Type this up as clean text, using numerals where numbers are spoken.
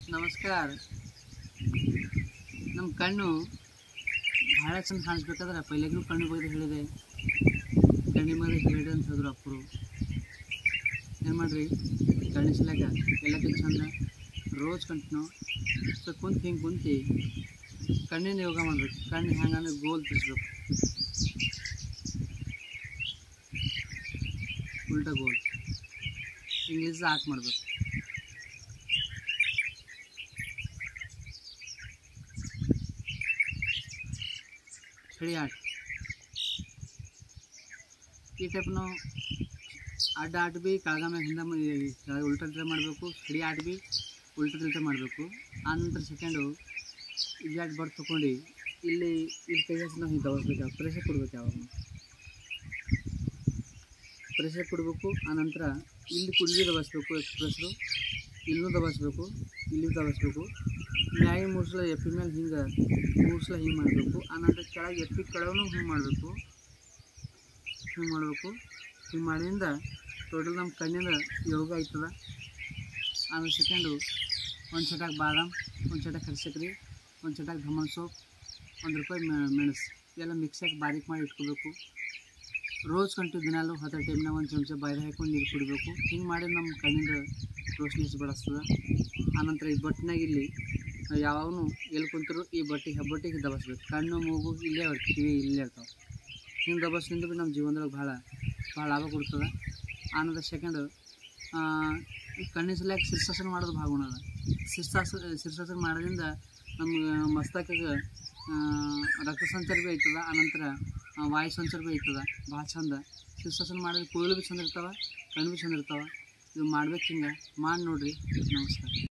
ನಮಸ್ಕಾರ. ನಮ್ಮ ಕಣ್ಣು ಭಾಳ ಚಂದ ಕಾಣಿಸ್ಬೇಕಾದ್ರೆ ಪೈಲೆಗೂ ಕಣ್ಣು ಬಗ್ಗೆ ಹೇಳಿದೆ. ಕಣ್ಣಿ ಮೇಲೆ ಹೇಳಿ ಅಂತ ಹೇಳಿದ್ರು ಅಪ್ಪರು. ಏನು ಮಾಡಿರಿ, ಕಣ್ಣಿಸ್ಲಾಗ ಎಲ್ಲಕ್ಕಿಂತ ಚಂದ ರೋಜ್ ಕಂಟಿನ್ಯೂ ಕುಂತು ಹಿಂಗೆ ಕುಂತು ಕಣ್ಣಿನ ಯೋಗ ಮಾಡಬೇಕು. ಕಣ್ಣು ಹೆಂಗಂದ್ರೆ ಗೋಲ್ ತಿರ್ಸ್ಬೇಕು, ಉಲ್ಟಾ ಗೋಲ್ ಹಿಂಗೆ ಹಾಕಿ ಮಾಡಬೇಕು. खड़ी आठ ಈ ಟೈಪ್ ನಾವು ಅಡ್ಡ ಆಟ ಬಿ ಕೆಳಗ ಮೇಲೆ ಹಿಂದೆ ಉಲ್ಟಾ ತಿಲ್ಟೆ ಮಾಡಬೇಕು. ಖಡಿ ಆಟ ಬಿ ಉಲ್ಟಾ ತಿಲ್ಟೆ ಮಾಡಬೇಕು. ಆನಂತರ ಸೆಕೆಂಡು ಇಜಾಟ್ ಬರ್ದು ತೊಗೊಂಡು ಇಲ್ಲಿ ಕೈ ಹಚ್ಚಿ ನಾವು ಹಿಂಗೆ ದಬಸ್ಬೇಕು. ಪ್ರೆಷರ್ ಕೊಡ್ಬೇಕು. ಯಾವಾಗ ಪ್ರೆಷರ್ ಕೊಡಬೇಕು. ಆನಂತರ ಇಲ್ಲಿ ಕುಡ್ಲಿ ದಬಸ್ಬೇಕು. ಎಕ್ಸ್ಪ್ರೆಸ್ರು ಇಲ್ಲೂ ದಬಸ್ಬೇಕು, ಇಲ್ಲಿ ದಬಸ್ಬೇಕು. ಮ್ಯಾಗಿ 3 ಸಲ ಎಪ್ಪಿ ಮೇಲೆ ಹಿಂಗೆ 3 ಸಲ ಹಿಂಗೆ ಮಾಡಬೇಕು. ಆನಂತರ ಕೆಳಗೆ ಎಪ್ಪಿ ಕೆಳಗೂ ಹಿಂಗೆ ಮಾಡಬೇಕು. ಹಿಂಗೆ ಮಾಡಿದಿಂದ ಟೋಟಲ್ ನಮ್ಮ ಕಣ್ಣಿನ ಯೋಗ ಆಯ್ತದ. ಆಮೇಲೆ ಸೆಕೆಂಡು ಒಂದು ಚಟಾಕ್ ಬಾದಾಮ್, ಒಂದು ಚಟಾಕ್ ಹರಿಸಕ್ರಿ, ಒಂದು ಚಟಾಕ್ ಘಮನ್ ಸೋಪ್, ₹1 ಮೆಣಸು ಎಲ್ಲ ಮಿಕ್ಸಾಗಿ ಬಾರೀಕ್ ಮಾಡಿ ಇಟ್ಕೋಬೇಕು. ರೋಜ್ ಕಂಟಿನ್ಯೂ ದಿನಾಲು 10 ಟೈಮ್ನಾಗ ಒಂದು ಚಮಚ ಬಾಯಿಗೆ ಹಾಕೊಂಡು ನೀರು ಕುಡಿಬೇಕು. ಹಿಂಗೆ ಮಾಡಿ ನಮ್ಮ ಕಣ್ಣಿಂದ ರೋಶನಿ ಬೆಳೆಸ್ತದೆ. ಆನಂತರ ಈ ಬಟ್ಟಿನಾಗ ಇಲ್ಲಿ ಯಾವಾಗೂ ಎಲ್ಲಿ ಕುಂತರು ಈ ಬಟ್ಟೆಗೆ ದಬಸ್ಬೇಕು. ಕಣ್ಣು ಮೂಗು ಇಲ್ಲೇ ಕಿವಿ ಇಲ್ಲೇ ಇರ್ತಾವೆ. ಹಿಂಗೆ ದಬಸ್ನಿಂದ ಭೀ ನಮ್ಮ ಜೀವನದೊಳಗೆ ಭಾಳ ಲಾಭ ಕೊಡ್ತದೆ. ಆನಂತರ ಸೆಕೆಂಡು ಕಣ್ಣಿನ ಸಲುವಾಗಿ ಶೀರ್ಷಾಸನ ಮಾಡೋದು ಭಾಳ ಗುಣ ಅದ. ಶೀರ್ಷಾಸನ ಮಾಡೋದ್ರಿಂದ ನಮ್ಗೆ ಮಸ್ತಕಕ್ಕೆ ರಕ್ತ ಸಂಚಾರ ಭೀ ಆಯ್ತದ. ಆನಂತರ ವಾಯು ಸಂಚಾರ ಭೀ ಆಯ್ತದ. ಭಾಳ ಚಂದ ಶೀರ್ಷಾಸನ ಮಾಡೋದು ಕೂದಲು ಭೀ ಚಂದ ಇರ್ತಾವೆ, ಕಣ್ಣು ಭೀ ಚಂದ ಇರ್ತಾವೆ. ಇದು ಮಾಡ್ಬೇಕು. ಹಿಂಗೆ ಮಾಡಿ ನೋಡಿರಿ. ನಮಸ್ಕಾರ.